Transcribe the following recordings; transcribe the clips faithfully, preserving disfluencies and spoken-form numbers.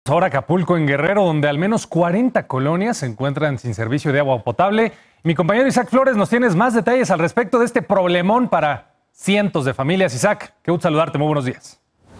Ahora Acapulco, en Guerrero, donde al menos cuarenta colonias se encuentran sin servicio de agua potable. Mi compañero Isaac Flores, nos tienes más detalles al respecto de este problemón para cientos de familias. Isaac, qué gusto saludarte, muy buenos días.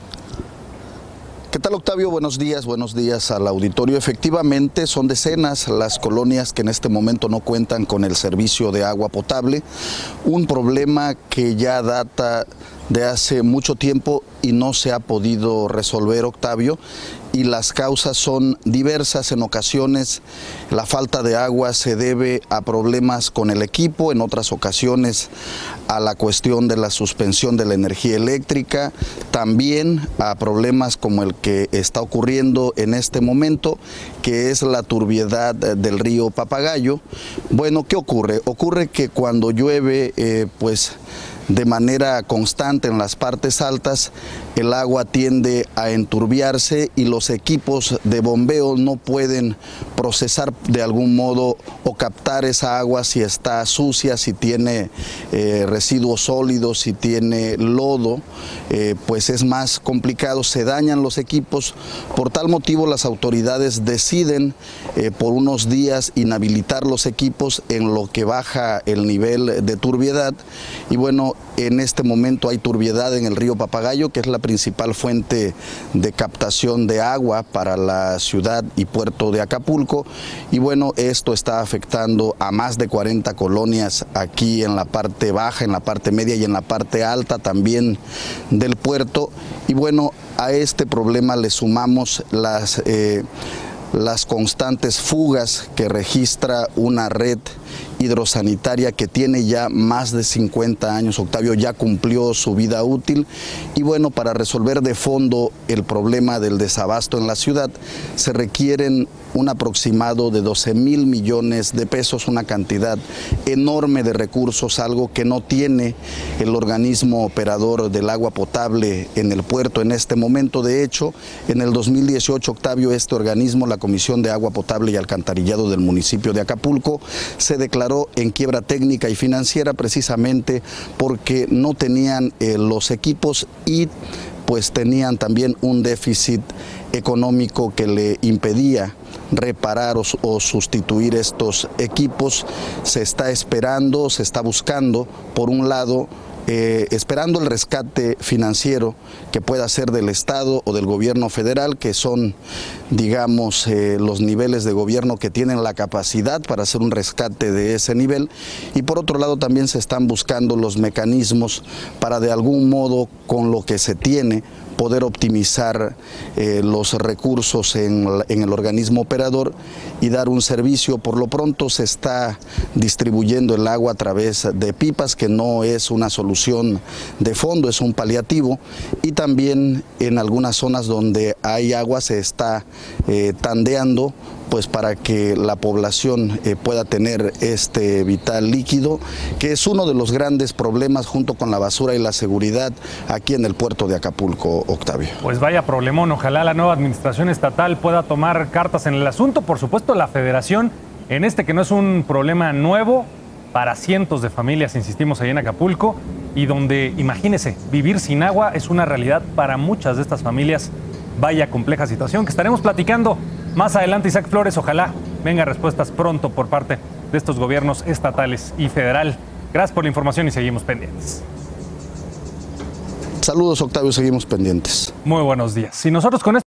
¿Qué tal, Octavio? Buenos días, buenos días al auditorio. Efectivamente, son decenas las colonias que en este momento no cuentan con el servicio de agua potable, un problema que ya data de hace mucho tiempo y no se ha podido resolver, Octavio, y las causas son diversas. En ocasiones la falta de agua se debe a problemas con el equipo, en otras ocasiones a la cuestión de la suspensión de la energía eléctrica, también a problemas como el que está ocurriendo en este momento, que es la turbiedad del río Papagayo. Bueno, ¿qué ocurre? Ocurre que cuando llueve, eh, pues de manera constante en las partes altas, el agua tiende a enturbiarse y los equipos de bombeo no pueden procesar de algún modo o captar esa agua si está sucia, si tiene eh, residuos sólidos, si tiene lodo, eh, pues es más complicado, se dañan los equipos. Por tal motivo las autoridades deciden eh, por unos días inhabilitar los equipos en lo que baja el nivel de turbiedad. Y bueno, en este momento hay turbiedad en el río Papagayo, que es la principal fuente de captación de agua para la ciudad y puerto de Acapulco. Y bueno, esto está afectando a más de cuarenta colonias aquí en la parte baja, en la parte media y en la parte alta también del puerto. Y bueno, a este problema le sumamos las, eh, las constantes fugas que registra una red hidrosanitaria que tiene ya más de cincuenta años, Octavio, ya cumplió su vida útil. Y bueno, para resolver de fondo el problema del desabasto en la ciudad, se requieren un aproximado de doce mil millones de pesos, una cantidad enorme de recursos, algo que no tiene el organismo operador del agua potable en el puerto en este momento. De hecho, en el dos mil dieciocho, Octavio, este organismo, la Comisión de Agua Potable y Alcantarillado del municipio de Acapulco, se declaró en quiebra técnica y financiera precisamente porque no tenían eh, los equipos y pues tenían también un déficit económico que le impedía reparar o, o sustituir estos equipos. Se está esperando, se está buscando, por un lado, Eh, esperando el rescate financiero que pueda ser del Estado o del gobierno federal, que son, digamos, eh, los niveles de gobierno que tienen la capacidad para hacer un rescate de ese nivel. Y por otro lado también se están buscando los mecanismos para de algún modo, con lo que se tiene, poder optimizar eh, los recursos en, en el organismo operador y dar un servicio. Por lo pronto se está distribuyendo el agua a través de pipas, que no es una solución de fondo, es un paliativo, y también en algunas zonas donde hay agua se está eh, tandeando, pues para que la población eh, pueda tener este vital líquido, que es uno de los grandes problemas junto con la basura y la seguridad aquí en el puerto de Acapulco, Octavio. Pues vaya problemón, ojalá la nueva administración estatal pueda tomar cartas en el asunto, por supuesto la federación, en este que no es un problema nuevo para cientos de familias, insistimos, ahí en Acapulco, y donde, imagínese, vivir sin agua es una realidad para muchas de estas familias. Vaya compleja situación que estaremos platicando más adelante, Isaac Flores. Ojalá vengan respuestas pronto por parte de estos gobiernos estatales y federal. Gracias por la información y seguimos pendientes. Saludos, Octavio, seguimos pendientes. Muy buenos días. Y nosotros con esto